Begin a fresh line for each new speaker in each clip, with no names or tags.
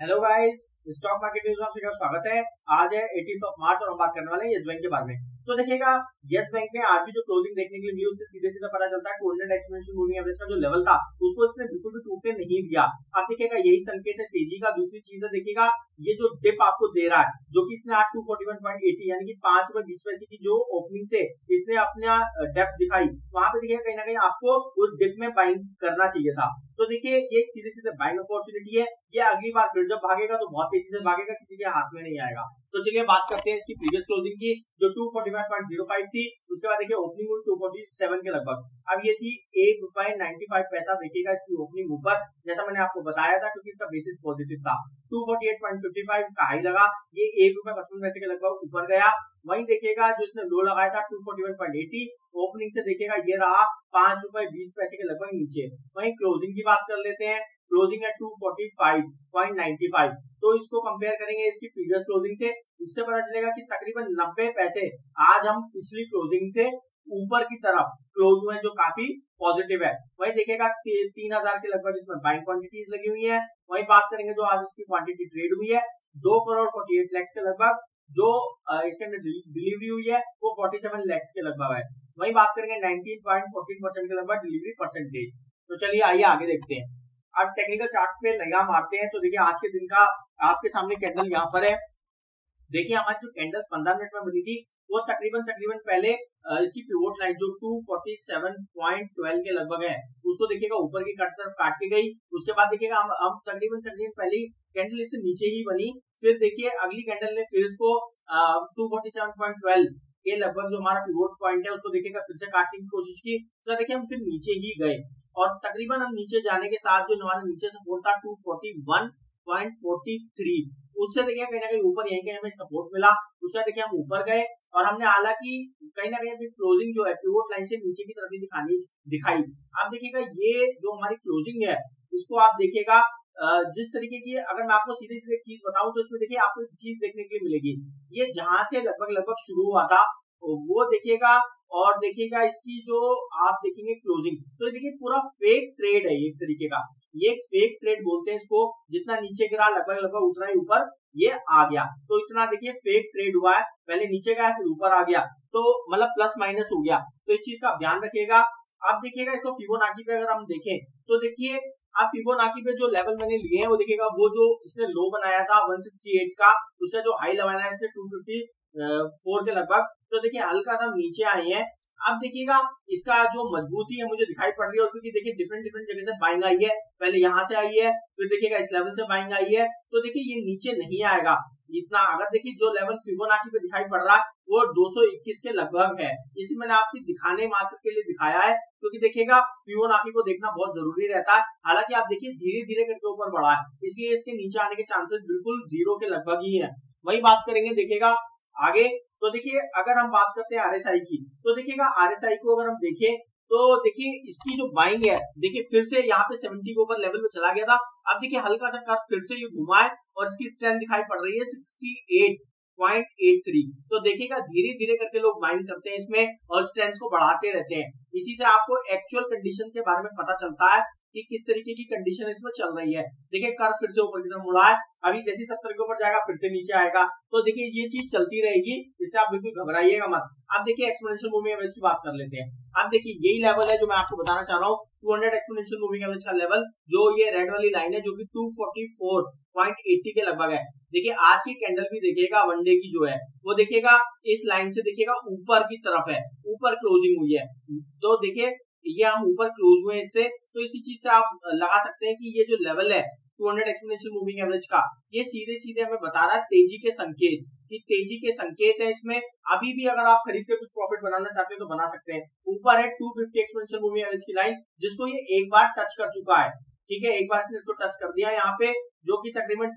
Hello guys, stock market news में आपका स्वागत है। आज है 18 मार्च और हम बात करने वाले हैं यस बैंक के बारे में। तो देखिएगा, यस बैंक में आज भी जो क्लोजिंग देखने के लिए मिली उससे सीधे सीधे पता चलता है 200 एक्सपोनेंशियल मूविंग एवरेज का जो लेवल था उसको इसने बिल्कुल भी टूटने नहीं दिया। आप देखिएगा यही संकेत है तेजी का। दूसरी चीज है, देखिएगा ये जो डिप आपको दे रहा है जो कि इसने आज 241.80 यानी कि 5 रुपए 20 पैसे की जो ओपनिंग से इसने अपना डेप्थ दिखाई, वहां पे देखिएगा कहीं ना कहीं आपको उस डिप में बाइंग करना चाहिए था। तो देखिए ये एक सीधे सीधे बाइंग अपॉर्चुनिटी है। ये अगली बार फिर जब भागेगा तो बहुत तेजी से भागेगा, किसी के हाथ में नहीं आएगा। तो चलिए बात करते हैं इसकी प्रीवियस क्लोजिंग की जो 245.05 थी। उसके बाद देखिए ओपनिंग हुई 247 के लगभग। अब ये थी ₹1.95। देखिएगा इसकी ओपनिंग ऊपर, जैसा मैंने आपको बताया था, क्योंकि इसका बेसिस पॉजिटिव था। 248.55 इसका हाई लगा, ये ₹1.55 के लगभग ऊपर गया। वहीं देखिएगा जो इसने लो लगाया था 241.80, ओपनिंग से देखिएगा ये रहा ₹5.20 के लगभग नीचे। वहीं क्लोजिंग की बात कर लेते हैं। क्लोजिंग है 245.95। तो इसको कंपेयर करेंगे इसकी प्रीवियस क्लोजिंग से, इससे पता चलेगा कि तकरीबन 90 पैसे आज हम पिछली क्लोजिंग से ऊपर की तरफ क्लोज हुए, जो काफी पॉजिटिव है। वहीं देखिएगा 3000 के लगभग इसमें बाइंग क्वांटिटीज लगी हुई है। वहीं बात करेंगे जो आज इसकी क्वांटिटी ट्रेड हुई है 2 करोड़ 48 लाख के लगभग, जो इसके अंदर डिलीवरी हुई है वो 47 लाख के लगभग है। वहीं बात करेंगे 19.14% के लगभग डिलीवरी परसेंटेज। तो चलिए आइए आगे देखते हैं। अब टेक्निकल चार्ट्स पे निगाह मारते हैं। तो देखिए आज के दिन का आपके सामने कैंडल यहाँ पर है। देखिए हमारी जो कैंडल 15 मिनट में बनी थी वो तकरीबन पहले इसकी पिवोट लाइन जो 247.12 के लगभग है उसको देखिएगा ऊपर की तरफ काट के गई। उसके बाद देखिएगा हम तकरीबन पहले कैंडल इससे नीचे ही बनी। फिर देखिए अगली कैंडल ने फिर इसको 247.12 के लगभग जो हमारा पिवोट पॉइंट है उसको देखिएगा फिर से काटने की कोशिश की। तो देखिए हम फिर नीचे ही गए और तकरीबन हम नीचे जाने के साथ जो हमारा नीचे सपोर्ट था 241.43, उससे देखिए कहीं ना कहीं ऊपर यहीं कहीं हमें सपोर्ट मिला। उसके बाद देखिए हम ऊपर गए और हमने हालांकि कहीं ना कहीं क्लोजिंग जो है पिवोट लाइन से नीचे की तरफ ही दिखाई। आप देखिएगा ये जो हमारी क्लोजिंग है इसको आप देखिएगा जिस तरीके की, अगर मैं आपको सीधे सीधे एक चीज बताऊं तो इसमें देखिए आपको एक चीज देखने के लिए मिलेगी। ये जहां से लगभग शुरू हुआ था वो देखिएगा, और देखिएगा इसकी जो आप देखेंगे क्लोजिंग, तो देखिए पूरा फेक ट्रेड है एक तरीके का। ये एक फेक ट्रेड बोलते हैं इसको। जितना नीचे गिरा लगभग उतना ही ऊपर ये आ गया। तो इतना देखिए फेक ट्रेड हुआ है, पहले नीचे गया फिर ऊपर आ गया, तो मतलब प्लस माइनस हो गया। तो इस चीज का ध्यान रखिएगा। अब देखिएगा इसको फिबोनाची पे अगर हम देखें तो देखिए अब फिबोनाची पे जो लेवल मैंने लिए हैं वो देखिएगा वो जो इसने लो बनाया था 168 का, उसका जो हाई लगाना है इसने 254 के लगभग। तो देखिए हल्का सा नीचे आए हैं। अब देखिएगा इसका जो मजबूती है मुझे दिखाई पड़ रही है, और क्योंकि देखिए डिफरेंट जगह से बाइंग आई है, पहले यहाँ से आई है फिर देखिएगा इस लेवल से बाइंग आई है। तो देखिए ये नीचे नहीं आएगा इतना। अगर देखिए जो लेवल फिबोनाची पे दिखाई पड़ रहा है वो 221 के लगभग है। इसी मैंने आपको दिखाने मात्र के लिए दिखाया है, क्योंकि देखिएगा फिबोनाची को देखना बहुत जरूरी रहता है। हालांकि आप देखिए धीरे धीरे करके ऊपर बढ़ा है, इसलिए इसके नीचे आने के चांसेस बिल्कुल 0 के लगभग ही है। वही बात करेंगे देखिएगा आगे। तो देखिए अगर हम बात करते हैं आरएसआई की, तो देखिएगा आरएसआई को अगर हम देखें तो देखिए इसकी जो बाइंग है देखिए फिर से यहाँ पे 70 के ऊपर लेवल में चला गया था। अब देखिए हल्का सा कर्व फिर से ये घुमा है और इसकी स्ट्रेंथ दिखाई पड़ रही है 68.83। तो देखिएगा धीरे धीरे करके लोग बाइंग करते हैं इसमें और स्ट्रेंथ को बढ़ाते रहते हैं। इसी से आपको एक्चुअल कंडीशन के बारे में पता चलता है कि किस तरीके की कंडीशन इसमें चल रही है। देखिए कर्व फिर से ऊपर की तरफ मुड़ा है, अभी जैसे 70 के ऊपर जाएगा फिर से नीचे आएगा। तो देखिए ये चीज चलती रहेगी, इससे आप बिल्कुल घबराइएगा मत। अब देखिए एक्सपोनेंशियल मूविंग एवरेज की बात कर लेते हैं। अब देखिए यही लेवल है जो मैं आपको बताना चाह रहा हूँ, 200 एक्सपोनेंशियल मूविंग एवरेज का लेवल, जो ये रेड वाली लाइन है जो कि 244.80 के लगभग है। देखिए आज की कैंडल भी देखिएगा वनडे की जो है वो देखिएगा इस लाइन से देखिएगा ऊपर की तरफ है, ऊपर क्लोजिंग हुई है। तो देखिए ये हम ऊपर क्लोज हुए इससे, तो इसी चीज से आप लगा सकते हैं कि ये जो लेवल है 200 एक्सपोनेंशियल मूविंग एवरेज का, ये सीधे सीधे हमें बता रहा है तेजी के संकेत, कि तेजी के संकेत है इसमें। अभी भी अगर आप खरीद के कुछ प्रॉफिट बनाना चाहते हैं तो बना सकते हैं। ऊपर है 250 एक्सपोनेंशियल मूविंग एवरेज की लाइन, जिसको ये एक बार टच कर चुका है। ठीक है, एक बार इसने इसको टच कर दिया यहाँ पे, जो कि तकरीबन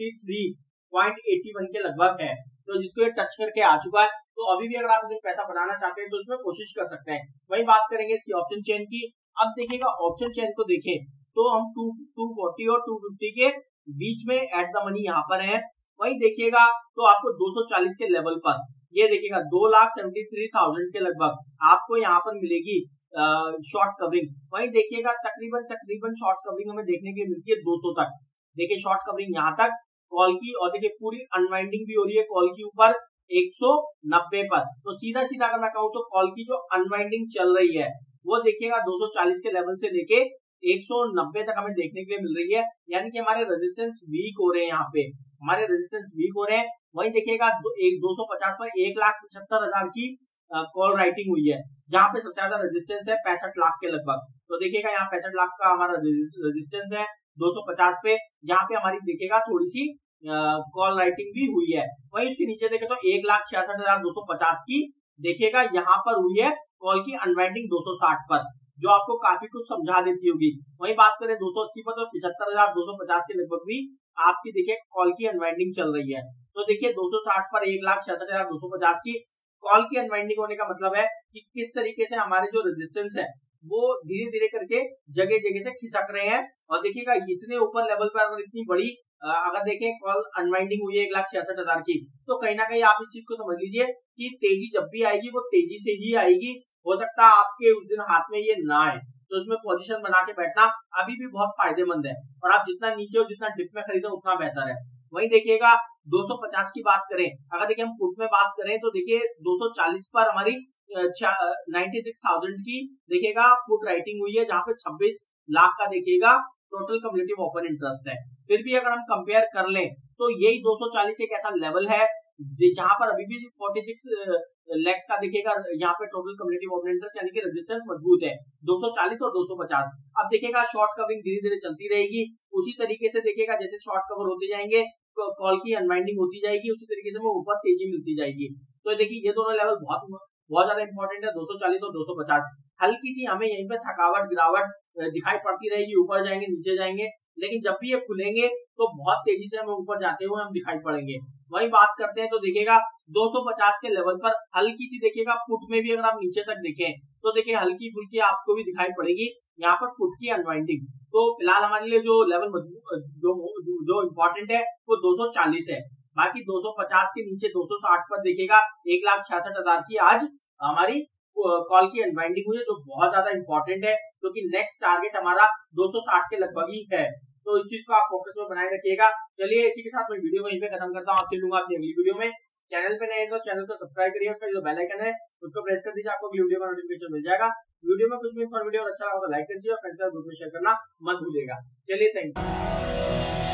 253.81 के लगभग है। तो जिसको ये टच करके आ चुका है, तो अभी भी अगर आप इसमें पैसा बनाना चाहते हैं तो इसमें कोशिश कर सकते हैं। वही बात करेंगे इसकी ऑप्शन चेन की। अब देखिएगा ऑप्शन चेन को देखें तो हम 240 और 250 के बीच में एट द मनी यहाँ पर है। वही देखिएगा तो आपको 240 के लेवल पर ये देखिएगा 2,73,000 के लगभग आपको यहाँ पर मिलेगी शॉर्ट कवरिंग। वही देखिएगा तकरीबन शॉर्ट कवरिंग हमें देखने के लिए मिलती है 200 तक। देखिए शॉर्ट कवरिंग यहाँ तक कॉल की, और देखिए पूरी अनवाइंडिंग भी हो रही है कॉल के ऊपर 190 पर। तो सीधा सीधा अगर मैं कहूँ तो कॉल की जो अनवाइंडिंग चल रही है वो देखिएगा 240 के लेवल से लेके 190 तक हमें देखने के लिए मिल रही है, यानी कि हमारे रेजिस्टेंस वीक हो रहे हैं, यहाँ पे हमारे रेजिस्टेंस वीक हो रहे हैं। वहीं देखिएगा 250 पर 1,75,000 की कॉल राइटिंग हुई है, जहां पे सबसे ज्यादा रेजिस्टेंस है 65 लाख के लगभग। तो देखिएगा यहाँ 65 लाख का हमारा रेजिस्टेंस है 250 पे, जहां पे हमारी देखिएगा थोड़ी सी कॉल राइटिंग भी हुई है। वहीं उसके नीचे देखे तो 1,66,250 की देखिएगा यहाँ पर हुई है कॉल की अनवाइंडिंग 260 पर, जो आपको काफी कुछ समझा देती होगी। वहीं बात करें 280 पर तो 75,250 के लगभग भी आपकी देखिए कॉल की अनवाइंडिंग चल रही है। तो देखिए 260 पर 1,66,250 की कॉल की अनवाइंडिंग होने का मतलब है कि किस तरीके से हमारे जो रेजिस्टेंस है वो धीरे धीरे करके जगह जगह से खिसक रहे हैं। और देखिएगा इतने ऊपर लेवल पर अगर इतनी बड़ी अगर देखें कॉल अनवाइंडिंग हुई है 1,66,000 की, तो कहीं ना कहीं आप इस चीज को समझ लीजिए कि तेजी जब भी आएगी वो तेजी से ही आएगी। हो सकता है आपके उस दिन हाथ में ये ना आए, तो इसमें पोजीशन बना के बैठना अभी भी बहुत फायदेमंद है, और आप जितना नीचे और जितना डिप में खरीदो उतना बेहतर है। वहीं देखिएगा 250 की बात करें, अगर देखिए हम पुट में बात करें तो देखिए 240 पर हमारी 96,000 की देखिएगा पुट राइटिंग हुई है, जहां पे 26 लाख का देखिएगा टोटल कम्युलेटिव ओपन इंटरेस्ट है। फिर भी अगर हम कंपेयर कर लें तो यही 240 एक ऐसा लेवल है जहां पर अभी भी 46 लैक्स का देखिएगा यहाँ पे टोटल कम्युलेटिव ओपन इंटरेस्ट यानी कि रेजिस्टेंस मजबूत है 240 और 250। अब देखिएगा शॉर्ट कवरिंग धीरे धीरे चलती रहेगी, उसी तरीके से देखिएगा जैसे शॉर्ट कवर होते जाएंगे कॉल की अनवाइंडिंग होती जाएगी, उसी तरीके से वो ऊपर तेजी मिलती जाएगी। तो देखिए ये दोनों लेवल बहुत ज्यादा इंपॉर्टेंट है, 240 और 250। हल्की सी हमें यहीं पे थकावट गिरावट दिखाई पड़ती रहेगी, ऊपर जाएंगे नीचे जाएंगे, लेकिन जब भी ये खुलेंगे तो बहुत तेजी से हमें ऊपर जाते हुए हम दिखाई पड़ेंगे। वही बात करते हैं तो देखिएगा 250 के लेवल पर हल्की सी देखिएगा पुट में भी अगर आप नीचे तक देखें तो देखिए हल्की फुल्की आपको भी दिखाई पड़ेगी यहाँ पर पुट की अनवाइंडिंग। तो फिलहाल हमारे लिए जो लेवल जो इम्पोर्टेंट है वो 240 है, बाकी 250 के नीचे 260 पर देखिएगा 1,66,000 की आज हमारी कॉल की अनवाइंडिंग हुई है, जो बहुत ज्यादा इंपॉर्टेंट है क्योंकि नेक्स्ट टारगेट हमारा 260 के लगभग ही है। तो इस चीज को आप फोकस में बनाए रखिएगा। चलिए इसी के साथ मैं वीडियो वहीं पे खत्म करता हूँ, आपसे मिलूंगा अपनी अगली वीडियो में। चैनल पे नए तो चैनल को सब्सक्राइब करिए, उसका जो बेल आइकन है उसको प्रेस कर दीजिए, आपको अगली वीडियो का नोटिफिकेशन मिल जाएगा। वीडियो में कुछ भी इन्फॉर्मेटिव और अच्छा लगा तो लाइक कर दीजिए और फ्रेंड्स के साथ ग्रुप में शेयर करना मत भूलिएगा। चलिए थैंक यू।